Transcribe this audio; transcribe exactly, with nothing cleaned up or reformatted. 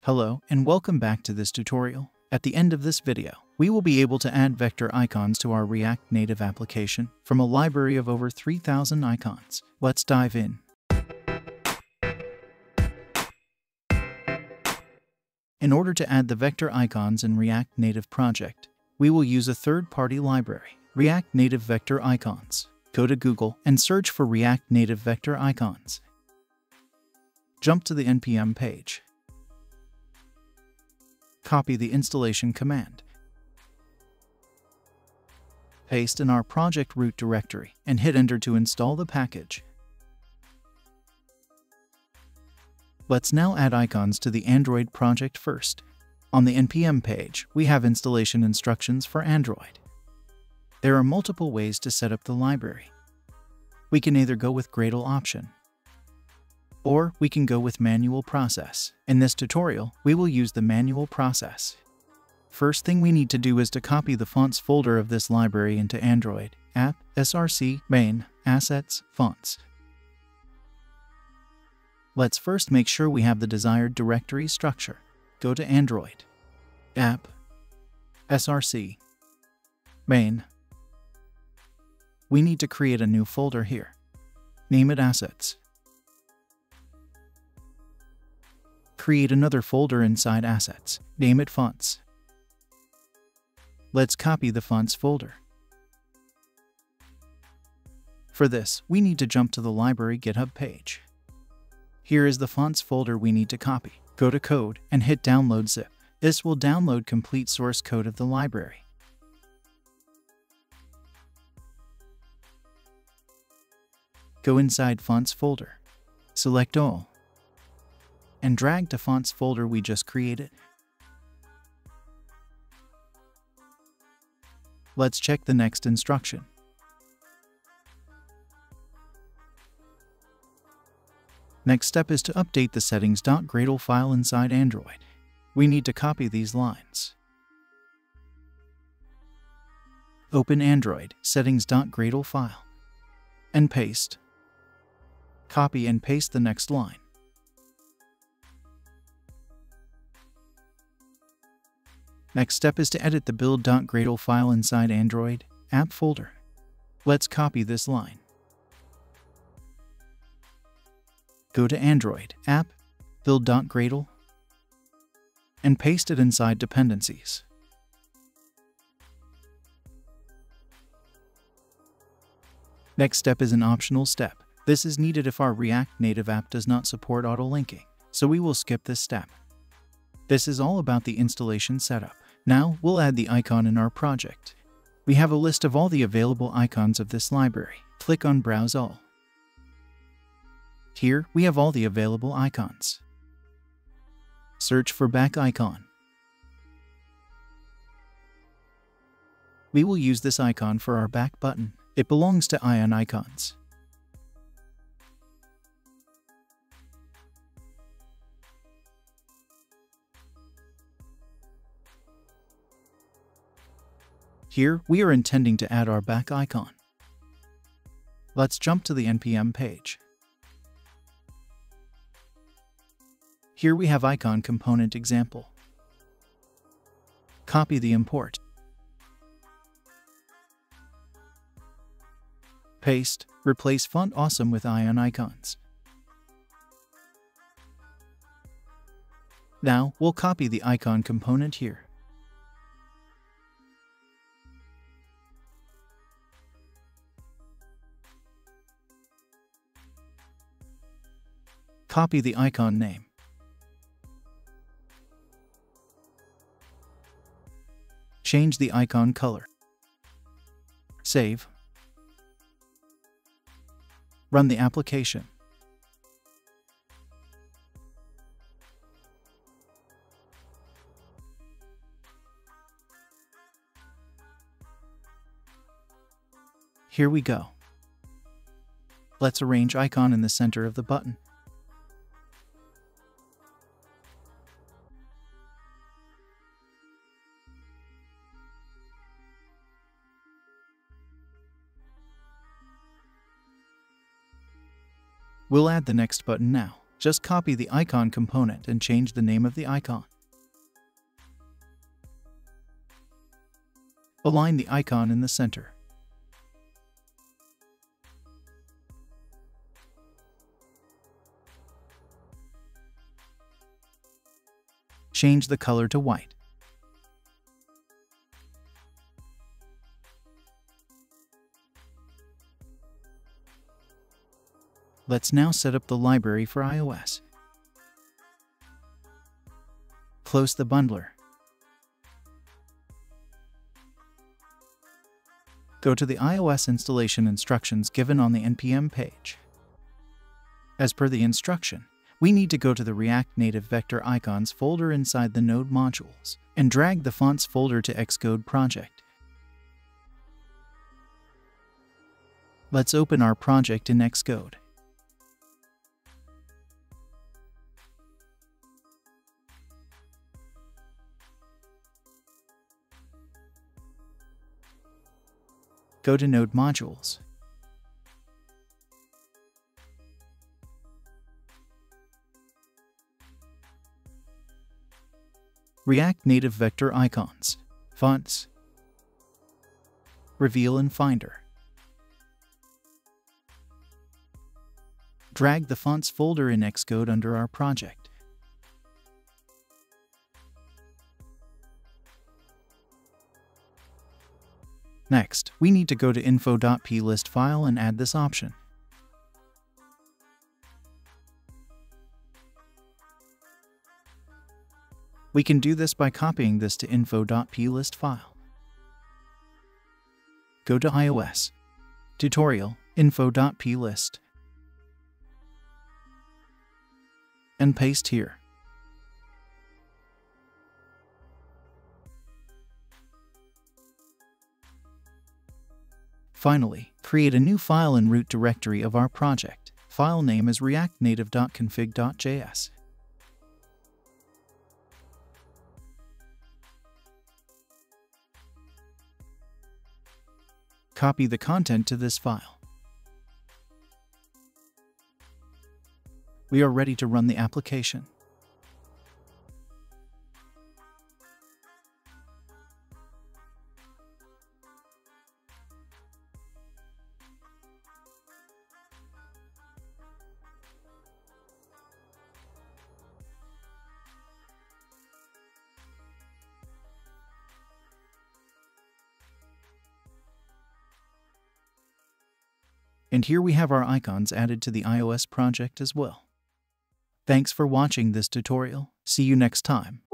Hello and welcome back to this tutorial. At the end of this video, we will be able to add vector icons to our React Native application from a library of over three thousand icons. Let's dive in. In order to add the vector icons in React Native project, we will use a third-party library, React Native Vector Icons. Go to Google and search for React Native Vector Icons. Jump to the N P M page. Copy the installation command. Paste in our project root directory and hit enter to install the package. Let's now add icons to the Android project first. On the N P M page, we have installation instructions for Android. There are multiple ways to set up the library. We can either go with Gradle option, or we can go with manual process. In this tutorial, we will use the manual process. First thing we need to do is to copy the fonts folder of this library into Android, app, src, main, assets, fonts. Let's first make sure we have the desired directory structure. Go to Android, app, src, main. We need to create a new folder here. Name it Assets. Create another folder inside Assets. Name it Fonts. Let's copy the Fonts folder. For this, we need to jump to the library GitHub page. Here is the Fonts folder we need to copy. Go to Code and hit Download Zip. This will download complete source code of the library. Go inside Fonts folder. Select All and drag to Fonts folder we just created. Let's check the next instruction. Next step is to update the settings.gradle file inside Android. We need to copy these lines. Open Android settings.gradle file and paste. Copy and paste the next line. Next step is to edit the build.gradle file inside Android app folder. Let's copy this line. Go to Android app, build.gradle, and paste it inside dependencies. Next step is an optional step. This is needed if our React Native app does not support auto-linking, so we will skip this step. This is all about the installation setup. Now we'll add the icon in our project. We have a list of all the available icons of this library. Click on Browse All. Here we have all the available icons. Search for back icon. We will use this icon for our back button. It belongs to Ion Icons. Here, we are intending to add our back icon. Let's jump to the N P M page. Here we have icon component example. Copy the import. Paste, replace Font Awesome with Ion Icons. Now, we'll copy the icon component here. Copy the icon name. Change the icon color. Save. Run the application. Here we go. Let's arrange icon in the center of the button. We'll add the next button now. Just copy the icon component and change the name of the icon. Align the icon in the center. Change the color to white. Let's now set up the library for iOS. Close the bundler. Go to the iOS installation instructions given on the N P M page. As per the instruction, we need to go to the React Native Vector Icons folder inside the Node modules and drag the fonts folder to Xcode project. Let's open our project in Xcode. Go to Node Modules. React Native Vector Icons, Fonts, Reveal in Finder. Drag the Fonts folder in Xcode under our project. Next, we need to go to info.plist file and add this option. We can do this by copying this to info.plist file. Go to iOS, Tutorial, info.plist, and paste here. Finally, create a new file and root directory of our project. File name is reactnative.config.js. Copy the content to this file. We are ready to run the application. And here we have our icons added to the iOS project as well. Thanks for watching this tutorial. See you next time.